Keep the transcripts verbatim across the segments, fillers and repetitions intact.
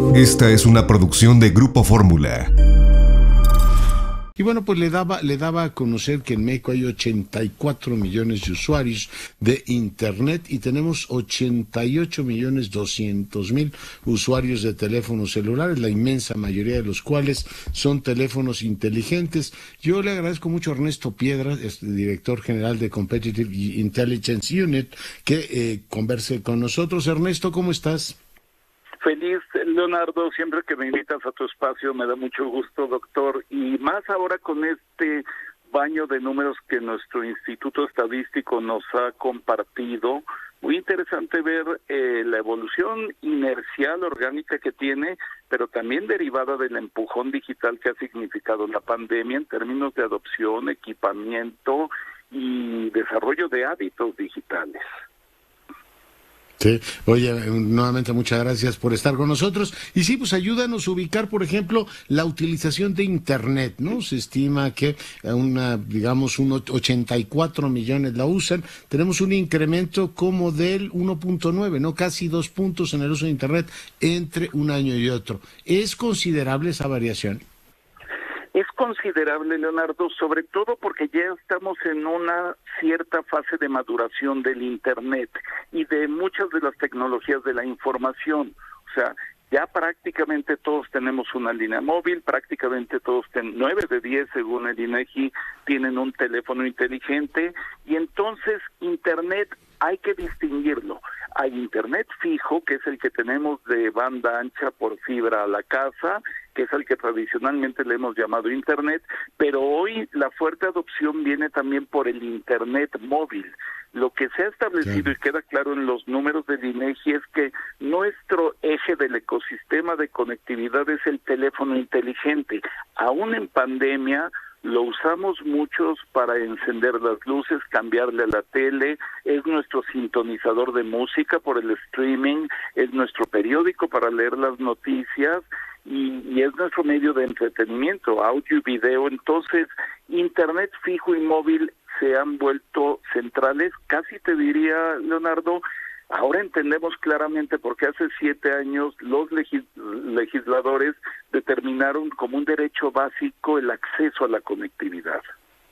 Esta es una producción de Grupo Fórmula. Y bueno, pues le daba, le daba a conocer que en México hay ochenta y cuatro millones de usuarios de Internet y tenemos ochenta y ocho millones doscientos mil usuarios de teléfonos celulares, la inmensa mayoría de los cuales son teléfonos inteligentes. Yo le agradezco mucho a Ernesto Piedra, director general de Competitive Intelligence Unit, que eh, converse con nosotros. Ernesto, ¿cómo estás? Feliz, Leonardo, siempre que me invitas a tu espacio me da mucho gusto, doctor, y más ahora con este baño de números que nuestro Instituto Estadístico nos ha compartido. Muy interesante ver eh, la evolución inercial orgánica que tiene, pero también derivada del empujón digital que ha significado la pandemia en términos de adopción, equipamiento y desarrollo de hábitos digitales. Sí, oye, nuevamente muchas gracias por estar con nosotros. Y sí, pues ayúdanos a ubicar, por ejemplo, la utilización de Internet, ¿no? Se estima que una, digamos, unos ochenta y cuatro millones la usan. Tenemos un incremento como del uno punto nueve, ¿no? Casi dos puntos en el uso de Internet entre un año y otro. ¿Es considerable esa variación? Es considerable, Leonardo, sobre todo porque ya estamos en una cierta fase de maduración del Internet y de muchas de las tecnologías de la información. O sea, ya prácticamente todos tenemos una línea móvil, prácticamente todos, ten, nueve de diez según el INEGI, tienen un teléfono inteligente y entonces Internet hay que distinguirlo. Hay Internet fijo, que es el que tenemos de banda ancha por fibra a la casa, que es el que tradicionalmente le hemos llamado Internet, pero hoy la fuerte adopción viene también por el Internet móvil. Lo que se ha establecido sí. y queda claro en los números del INEGI es que nuestro eje del ecosistema de conectividad es el teléfono inteligente. Aún en pandemia, lo usamos muchos para encender las luces, cambiarle a la tele, es nuestro sintonizador de música por el streaming, es nuestro periódico para leer las noticias y, y es nuestro medio de entretenimiento, audio y video. Entonces, Internet fijo y móvil se han vuelto centrales, casi te diría, Leonardo. Ahora entendemos claramente por qué hace siete años los legis legisladores determinaron como un derecho básico el acceso a la conectividad.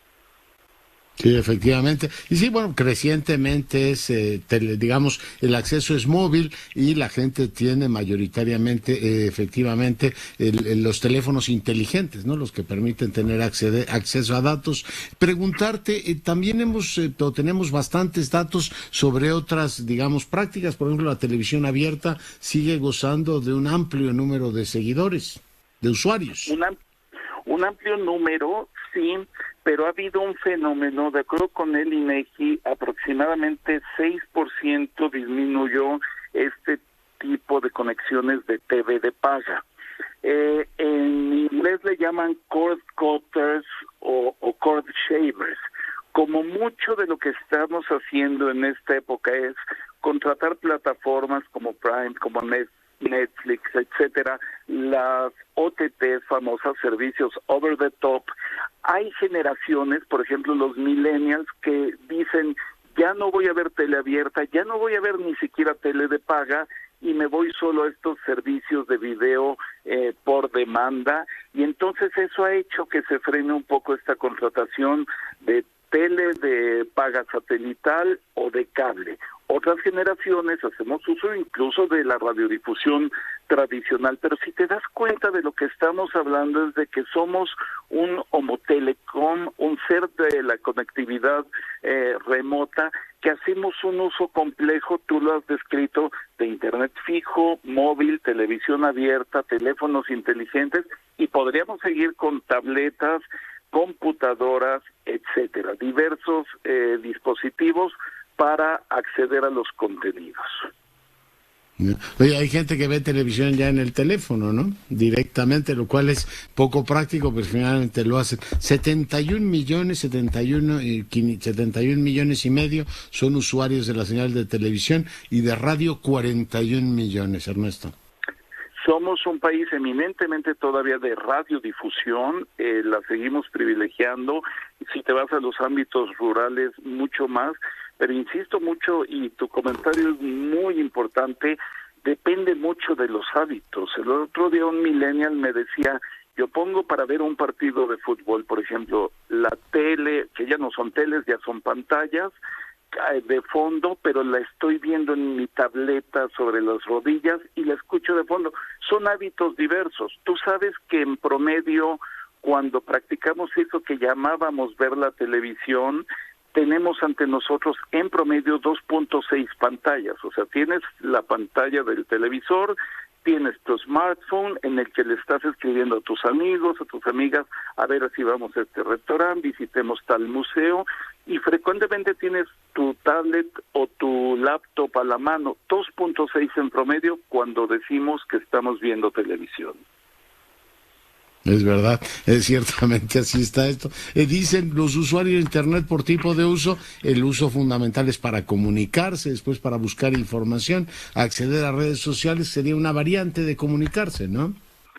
Sí, efectivamente. Y sí, bueno, crecientemente es, eh, tele, digamos, el acceso es móvil y la gente tiene mayoritariamente, eh, efectivamente, el, el, los teléfonos inteligentes, ¿no? Los que permiten tener accede, acceso a datos. Preguntarte, eh, también hemos, eh, tenemos bastantes datos sobre otras, digamos, prácticas. Por ejemplo, la televisión abierta sigue gozando de un amplio número de seguidores, de usuarios. Una, un amplio número, sí, pero ha habido un fenómeno, de acuerdo con el INEGI, aproximadamente seis por ciento disminuyó este tipo de conexiones de T V de paga. Eh, en inglés le llaman cord cutters o, o cord shavers. Como mucho de lo que estamos haciendo en esta época es contratar plataformas como Prime, como Netflix, Netflix, etcétera, las O T Ts, famosas servicios over the top. Hay generaciones, por ejemplo, los millennials, que dicen, ya no voy a ver tele abierta, ya no voy a ver ni siquiera tele de paga, y me voy solo a estos servicios de video eh, por demanda, y entonces eso ha hecho que se frene un poco esta contratación de tele de paga satelital o de cable. Otras generaciones hacemos uso incluso de la radiodifusión tradicional, pero si te das cuenta de lo que estamos hablando es de que somos un Homo Telecom, un ser de la conectividad eh, remota, que hacemos un uso complejo, tú lo has descrito, de Internet fijo, móvil, televisión abierta, teléfonos inteligentes, y podríamos seguir con tabletas, computadoras, etcétera, diversos eh, dispositivos para acceder a los contenidos. Oye, hay gente que ve televisión ya en el teléfono, ¿no? Directamente, lo cual es poco práctico, pero finalmente lo hacen. setenta y un millones, setenta y uno, setenta y un millones y medio son usuarios de la señal de televisión y de radio cuarenta y un millones, Ernesto. Somos un país eminentemente todavía de radiodifusión, eh, la seguimos privilegiando. Si te vas a los ámbitos rurales, mucho más. Pero insisto mucho, y tu comentario es muy importante, depende mucho de los hábitos. El otro día un millennial me decía, yo pongo para ver un partido de fútbol, por ejemplo, la tele, que ya no son teles, ya son pantallas, de fondo, pero la estoy viendo en mi tableta sobre las rodillas y la escucho de fondo. Son hábitos diversos. Tú sabes que en promedio, cuando practicamos eso que llamábamos ver la televisión, tenemos ante nosotros en promedio dos punto seis pantallas. O sea, tienes la pantalla del televisor, tienes tu smartphone en el que le estás escribiendo a tus amigos, a tus amigas, a ver si vamos a este restaurante, visitemos tal museo, y frecuentemente tienes tu tablet o tu laptop a la mano, dos punto seis en promedio cuando decimos que estamos viendo televisión. Es verdad, es ciertamente así está esto. Eh, dicen los usuarios de Internet por tipo de uso, el uso fundamental es para comunicarse, después para buscar información, acceder a redes sociales sería una variante de comunicarse, ¿no?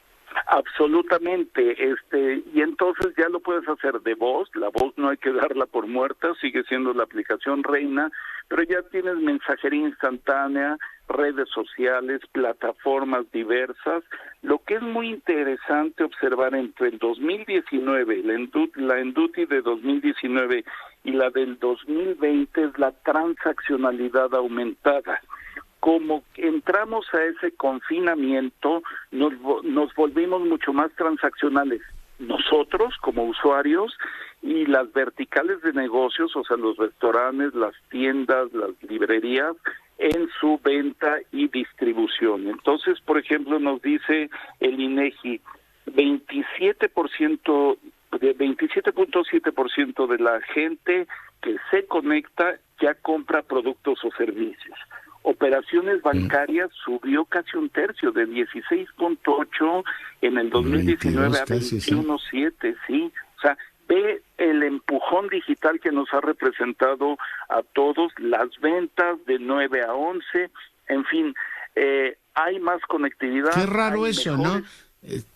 Absolutamente, este, y entonces ya lo puedes hacer de voz, la voz no hay que darla por muerta, sigue siendo la aplicación reina, pero ya tienes mensajería instantánea, redes sociales, plataformas diversas. Lo que es muy interesante observar entre el dos mil diecinueve, la Enduti, la Enduti de dos mil diecinueve y la del dos mil veinte es la transaccionalidad aumentada. Como entramos a ese confinamiento, nos, nos volvimos mucho más transaccionales nosotros como usuarios y las verticales de negocios, o sea, los restaurantes, las tiendas, las librerías, en su venta y distribución. Entonces, por ejemplo, nos dice el INEGI, veintisiete por ciento, de veintisiete punto siete por ciento de la gente que se conecta ya compra productos o servicios. Operaciones bancarias subió casi un tercio, de dieciséis punto ocho en el dos mil diecinueve a veintiuno punto siete, sí. O sea, ve el empujón digital que nos ha representado a todos, las ventas de nueve a once, en fin, eh, hay más conectividad. Qué raro eso, mejores... ¿no? Eh...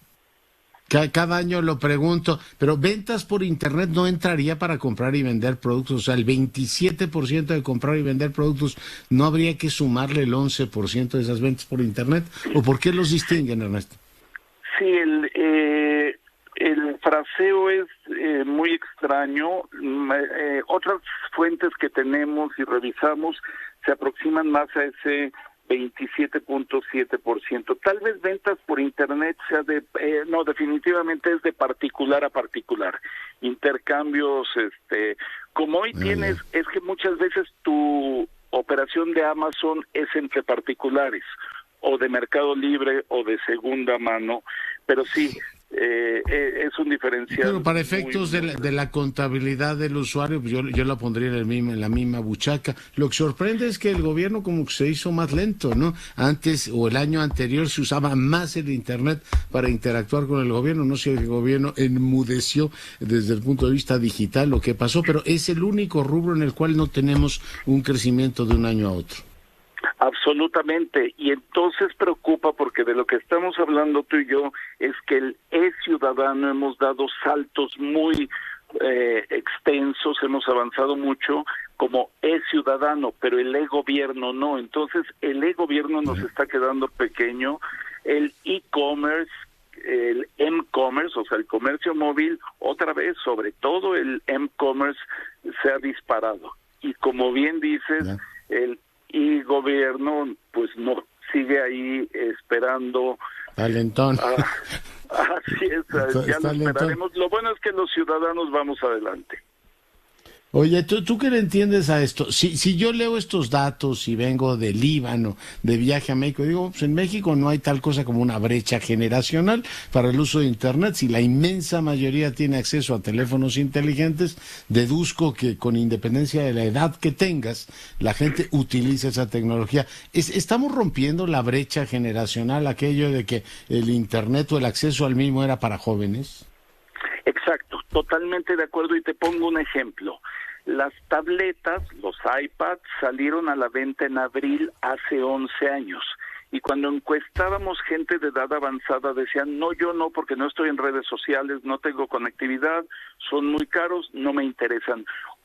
Cada año lo pregunto, pero ventas por Internet no entraría para comprar y vender productos, o sea, el veintisiete por ciento de comprar y vender productos, ¿no habría que sumarle el once por ciento de esas ventas por Internet? ¿O por qué los distinguen, Ernesto? Sí, el, eh, el fraseo es eh, muy extraño. Eh, otras fuentes que tenemos y revisamos se aproximan más a ese veintisiete punto siete por ciento. Tal vez ventas por Internet sea de, eh, no, definitivamente es de particular a particular. Intercambios, este, como hoy tienes, es que muchas veces tu operación de Amazon es entre particulares, o de Mercado Libre, o de segunda mano, pero sí, Eh, eh, es un diferencial. Pero para efectos muy... de, la, de la contabilidad del usuario, pues yo, yo la pondría en, el mismo, en la misma buchaca. Lo que sorprende es que el gobierno como que se hizo más lento, ¿no? Antes o el año anterior se usaba más el Internet para interactuar con el gobierno. No sé si el gobierno enmudeció desde el punto de vista digital lo que pasó, pero es el único rubro en el cual no tenemos un crecimiento de un año a otro. Absolutamente, y entonces preocupa porque de lo que estamos hablando tú y yo es que el e-ciudadano hemos dado saltos muy eh, extensos, hemos avanzado mucho como e-ciudadano, pero el e-gobierno no, entonces el e-gobierno nos está quedando pequeño, el e-commerce, el m-commerce, o sea, el comercio móvil, otra vez, sobre todo el m-commerce se ha disparado, y como bien dices, yeah. el y gobierno pues no sigue ahí esperando. Talentón. Ah, así es, ya lo esperaremos. Lo bueno es que los ciudadanos vamos adelante. Oye, ¿tú, ¿tú qué le entiendes a esto? Si, si yo leo estos datos y vengo de Líbano, de viaje a México, digo, pues en México no hay tal cosa como una brecha generacional para el uso de Internet. Si la inmensa mayoría tiene acceso a teléfonos inteligentes, deduzco que con independencia de la edad que tengas, la gente utiliza esa tecnología. Es, ¿Estamos rompiendo la brecha generacional, aquello de que el Internet o el acceso al mismo era para jóvenes? Exacto, totalmente de acuerdo, y te pongo un ejemplo. Las tabletas, los iPads, salieron a la venta en abril hace once años. Y cuando encuestábamos gente de edad avanzada decían, no, yo no, porque no estoy en redes sociales, no tengo conectividad, son muy caros, no me interesan.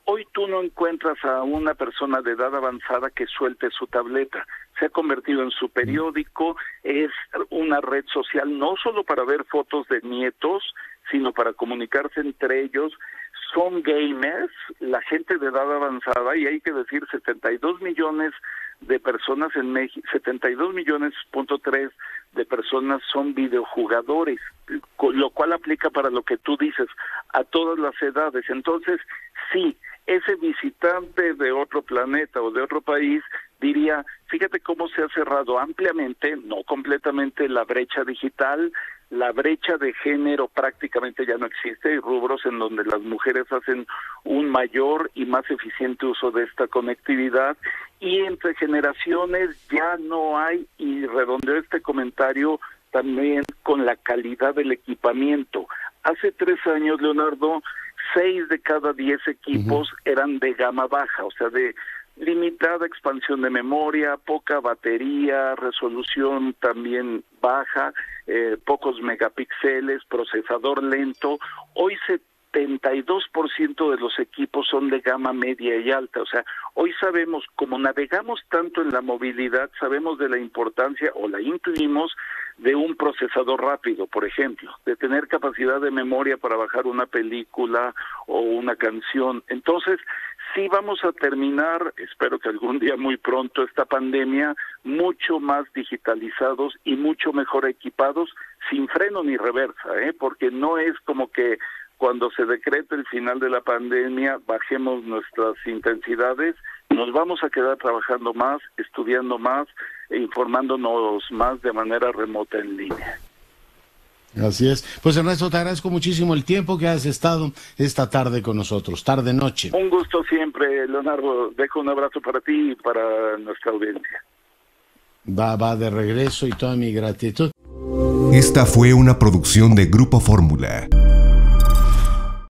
Hoy tú no encuentras a una persona de edad avanzada que suelte su tableta. Se ha convertido en su periódico, es una red social no solo para ver fotos de nietos, sino para comunicarse entre ellos. Son gamers, la gente de edad avanzada, y hay que decir setenta y dos millones de personas en México, setenta y dos millones punto tres de personas son videojugadores, lo cual aplica para lo que tú dices, a todas las edades. Entonces, sí, ese visitante de otro planeta o de otro país diría, fíjate cómo se ha cerrado ampliamente, no completamente, la brecha digital. La brecha de género prácticamente ya no existe, hay rubros en donde las mujeres hacen un mayor y más eficiente uso de esta conectividad, y entre generaciones ya no hay, y redondeo este comentario también con la calidad del equipamiento. Hace tres años, Leonardo, seis de cada diez equipos uh-huh. eran de gama baja, o sea, de limitada expansión de memoria, poca batería, resolución también baja, eh, pocos megapíxeles, procesador lento. Hoy setenta y dos por ciento de los equipos son de gama media y alta. O sea, hoy sabemos, como navegamos tanto en la movilidad, sabemos de la importancia, o la intuimos, de un procesador rápido, por ejemplo, de tener capacidad de memoria para bajar una película o una canción. Entonces, sí vamos a terminar, espero que algún día muy pronto, esta pandemia mucho más digitalizados y mucho mejor equipados, sin freno ni reversa, ¿eh? Porque no es como que cuando se decrete el final de la pandemia bajemos nuestras intensidades. Nos vamos a quedar trabajando más, estudiando más e informándonos más de manera remota en línea. Así es. Pues Ernesto, te agradezco muchísimo el tiempo que has estado esta tarde con nosotros, tarde-noche. Un gusto siempre, Leonardo. Dejo un abrazo para ti y para nuestra audiencia. Va, va de regreso y toda mi gratitud. Esta fue una producción de Grupo Fórmula.